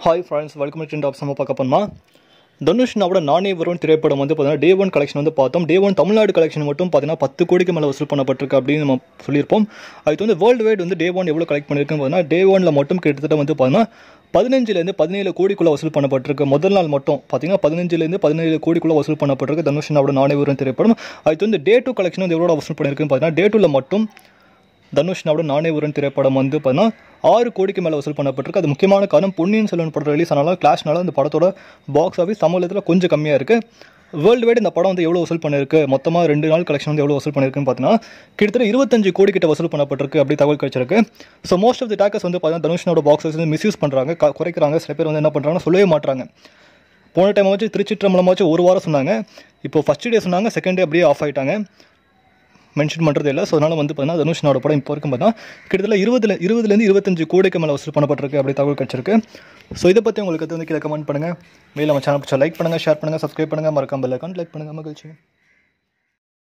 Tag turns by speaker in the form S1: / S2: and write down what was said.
S1: Hi friends, welcome to Trend of Summer Pakapama. Dhanush நாவோட நானே வருவன் திரைப்படம் வந்து பார்த்தீங்கன்னா டே 1 கலெக்ஷன் வந்து பார்த்தோம். டே 1 தமிழ்நாடு கலெக்ஷன் மட்டும் பார்த்தீங்கன்னா 10 கோடிக்கு மேலே வசூல் பண்ணப்பட்டிருக்கு அப்படின்னு நம்ம சொல்லியிருப்போம். அதுக்கு வந்து வேர்ல்டு வைட் வந்து டே 1 எவ்வளோ கலெக்ட் பண்ணியிருக்குன்னு பார்த்தீங்கன்னா டே 1ல மட்டும் கிட்டத்தட்ட வந்து பார்த்தீங்கன்னா 15லேருந்து 17 கோடிக்குள்ளே வசூல் பண்ணப்பட்டிருக்கு. முதல் நாள் மட்டும் பார்த்தீங்கன்னா 15லேருந்து 17 கோடிக்குள்ளே வசூல் பண்ணப்பட்டிருக்கு தனுஷ் நாவோட நானே வருவன் திரைப்படம். அதுக்கு வந்து டே 2 கலெக்ஷன் வந்து எவ்வளோ வசூல் பண்ணியிருக்குன்னு பார்த்தீங்கன்னா டே 2ல மட்டும் தனுஷ் நாவோட நானே வருவன் திரைப்படம் வந்து பார்த்தீங்கன்னா 6 கோடிக்கு மேலே வசூல் பண்ணப்பட்டிருக்கு. அது முக்கியமான காரணம் பொன்னியின் செல்வன் படம் ரிலீஸ் ஆனாலும் கிளாஷ்னால அந்த படத்தோட பாக்ஸ் ஆஃபீஸ் தமிழகத்தில் கொஞ்சம் கம்மியாக இருக்குது. வேர்ல்டு வைடு இந்த படம் வந்து எவ்வளோ வசூல் பண்ணிருக்கு, மொத்தமாக 2 நாள் கலெக்ஷன் வந்து எவ்வளோ வசூல் பண்ணியிருக்குன்னு பார்த்தீங்கன்னா கிட்டத்தட்ட 25 கோடி கிட்ட வசூல் பண்ணப்பட்டிருக்கு அப்படி தகவல் கிடைச்சிருக்கு. So most of the trackers வந்து பார்த்தீங்கன்னா தனுஷ்னோட பாக்ஸ் ஆஃபீஸ் வந்து மிஸ்யூஸ் பண்ணுறாங்க, குறைக்கிறாங்க. சில பேர் வந்து என்ன பண்ணுறாங்கன்னா சொல்லவே மாட்டாங்க. போன டைம் வச்சு திருச்சிற்றம்பலமாச்சு ஒரு வாரம் சொன்னாங்க, இப்போ ஃபஸ்ட் டே சொன்னாங்க, செகண்ட் டே அப்படியே ஆஃப் ஆகிட்டாங்க, மென்ஷன் பண்ணுறது இல்லை. ஸோ அதனால் வந்து பார்த்தீங்கன்னா தனுஷ்னோட படம் இப்போ வரைக்கும் பார்த்தீங்கன்னா கிட்டத்தட்ட 20லேருந்து 25 கோடிக்கு மேலே வசூல் பண்ணப்பட்டிருக்கு அப்படி தகவல் கிடச்சிருக்கு. ஸோ இதை பற்றி உங்களுக்கு வந்து கீழே கமெண்ட் பண்ணுங்கள். மேலே நம்ம சேனல் பிடிச்சா லைக் பண்ணுங்கள், ஷேர் பண்ணுங்கள், சப்ஸ்கிரைப் பண்ணுங்கள், மறக்காம பெல் ஐகான் கிளிக் பண்ணுங்கள். மகிழ்ச்சி.